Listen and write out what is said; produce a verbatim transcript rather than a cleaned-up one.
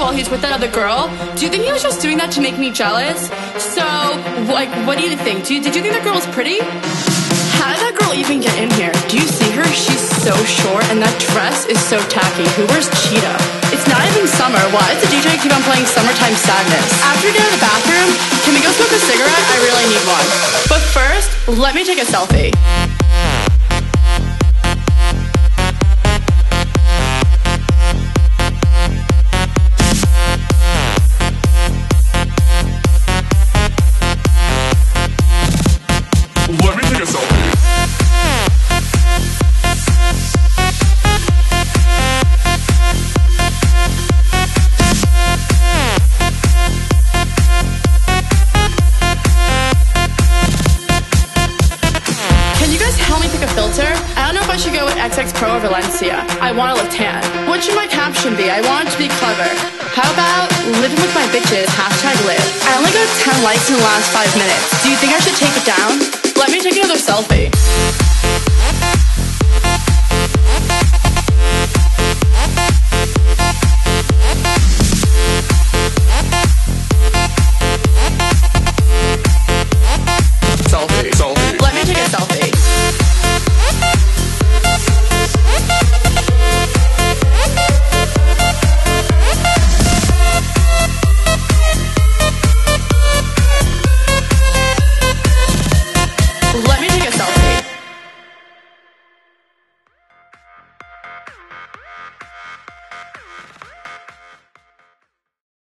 while he's with that other girl. Do you think he was just doing that to make me jealous? So, like, what do you think? Do you, did you think that girl was pretty? How did that girl even get in here? Do you see her? She's so short and that dress is so tacky. Who wears cheetah? It's not even summer. Why does the D J keep on playing Summertime Sadness? After we get out of the bathroom, can we go smoke a cigarette? I really need one. But first, let me take a selfie. Let me take a selfie. Can you guys help me pick a filter? I don't know if I should go with X X Pro or Valencia. I want to look tan. What should my caption be? I want it to be clever. How about living with my bitches, hashtag live. I only got ten likes in the last five minutes. Do you think I should take it down? Let me take another selfie.